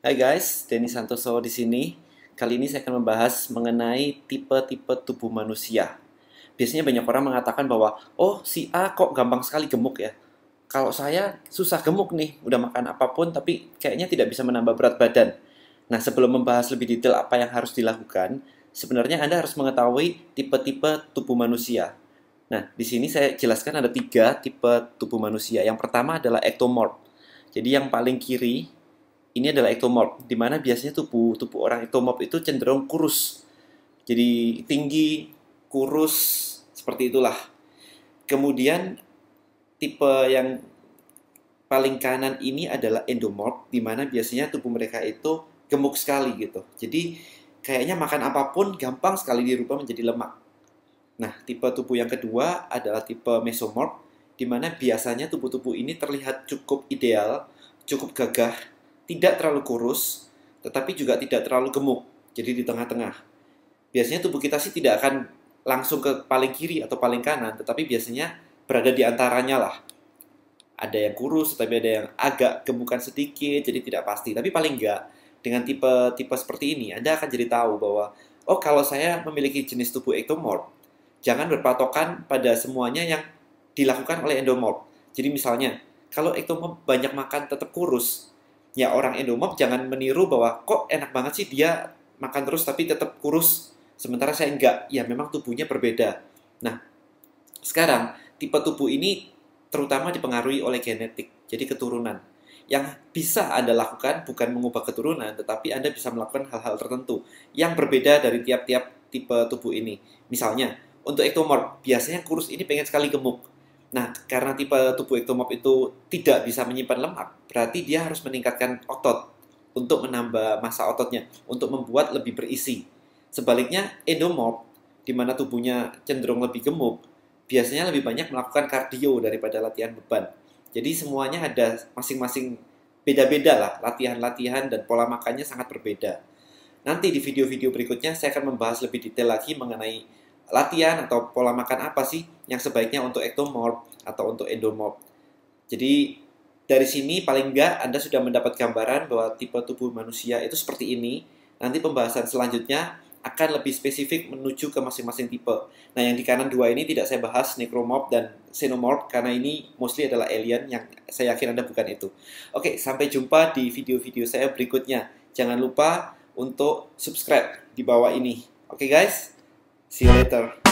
Hai guys, Denny Santoso di sini. Kali ini saya akan membahas mengenai tipe-tipe tubuh manusia. Biasanya banyak orang mengatakan bahwa, oh si A kok gampang sekali gemuk ya. Kalau saya susah gemuk nih, udah makan apapun tapi kayaknya tidak bisa menambah berat badan. Nah, sebelum membahas lebih detail apa yang harus dilakukan, sebenarnya Anda harus mengetahui tipe-tipe tubuh manusia. Nah, di sini saya jelaskan ada 3 tipe tubuh manusia. Yang pertama adalah ectomorph. Jadi yang paling kiri ini adalah ectomorph, di mana biasanya tubuh tubuh orang ectomorph itu cenderung kurus. Jadi tinggi, kurus, seperti itulah. Kemudian tipe yang paling kanan ini adalah endomorph, di mana biasanya tubuh mereka itu gemuk sekali gitu. Jadi kayaknya makan apapun gampang sekali dirubah menjadi lemak. Nah, tipe tubuh yang kedua adalah tipe mesomorph, di mana biasanya tubuh-tubuh ini terlihat cukup ideal, cukup gagah, tidak terlalu kurus, tetapi juga tidak terlalu gemuk, jadi di tengah-tengah. Biasanya tubuh kita sih tidak akan langsung ke paling kiri atau paling kanan, tetapi biasanya berada di antaranya lah. Ada yang kurus, tapi ada yang agak gemukan sedikit, jadi tidak pasti. Tapi paling enggak, dengan tipe-tipe seperti ini, Anda akan jadi tahu bahwa, oh kalau saya memiliki jenis tubuh ectomorph, jangan berpatokan pada semuanya yang dilakukan oleh endomorph. Jadi misalnya, kalau ectomorph banyak makan tetap kurus, ya orang endomorph jangan meniru bahwa kok enak banget sih dia makan terus tapi tetap kurus, sementara saya enggak. Ya memang tubuhnya berbeda. Nah, sekarang tipe tubuh ini terutama dipengaruhi oleh genetik, jadi keturunan. Yang bisa Anda lakukan bukan mengubah keturunan, tetapi Anda bisa melakukan hal-hal tertentu yang berbeda dari tiap-tiap tipe tubuh ini. Misalnya, untuk ectomorph, biasanya kurus ini pengen sekali gemuk. Nah, karena tipe tubuh ectomorph itu tidak bisa menyimpan lemak, berarti dia harus meningkatkan otot untuk menambah massa ototnya, untuk membuat lebih berisi. Sebaliknya, endomorph, di mana tubuhnya cenderung lebih gemuk, biasanya lebih banyak melakukan kardio daripada latihan beban. Jadi semuanya ada masing-masing beda-beda lah, latihan-latihan dan pola makannya sangat berbeda. Nanti di video-video berikutnya saya akan membahas lebih detail lagi mengenai latihan atau pola makan apa sih yang sebaiknya untuk ectomorph atau untuk endomorph. Jadi dari sini paling enggak Anda sudah mendapat gambaran bahwa tipe tubuh manusia itu seperti ini. Nanti pembahasan selanjutnya akan lebih spesifik menuju ke masing-masing tipe. Nah, yang di kanan dua ini tidak saya bahas, necromorph dan xenomorph, karena ini mostly adalah alien yang saya yakin Anda bukan itu. Oke, sampai jumpa di video-video saya berikutnya. Jangan lupa untuk subscribe di bawah ini. Oke guys, see you later.